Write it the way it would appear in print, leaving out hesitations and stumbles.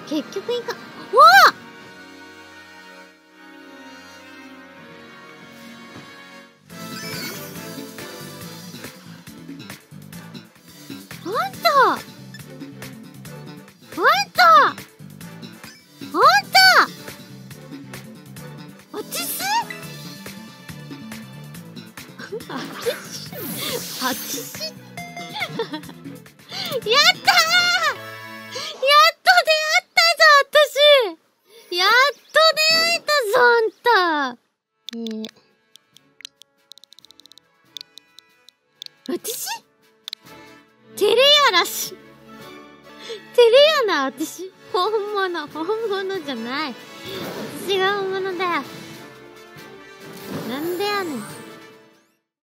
結局いいか。おお、あんたあちすあちしやったー、やっと出会ったぞ私、やっと出会えたぞあんた。私照れやらし、照れやな私。本物じゃない。私が本物だよ。なんでやねん。